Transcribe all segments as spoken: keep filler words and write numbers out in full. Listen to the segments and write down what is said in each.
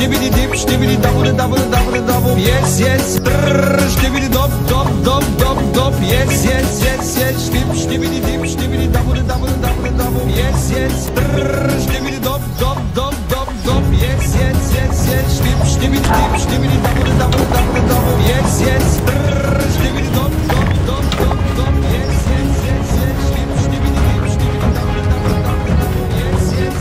Stibidi dip, stibidi double, double, double, double. Yes, yes. Stibidi dop, dop, dop, dop, dop. Yes, yes, yes, yes. Stib, stibidi dip, stibidi double, double, double, double. Yes, yes. Stibidi dop, dop, dop, dop, dop. Yes, yes, yes, yes. Stib, stibidi dip, stibidi double, double, double, double. Yes, yes. Stibidi dop, dop, dop, dop, dop. Yes, yes, yes, yes. Stib, stibidi dip, stibidi double, double, double, double. Yes, yes.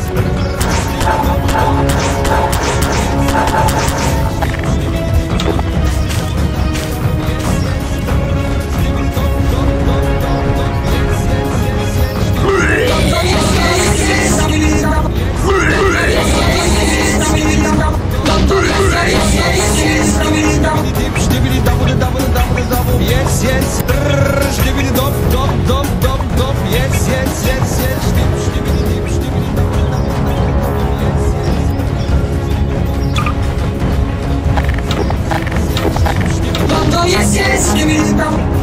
Yes, yes, stibidi dop, dop, dop, dop, dop. Yes, yes, yes, yes, stibidi dip, stibidi double, double, double. Yes, yes, stibidi dop.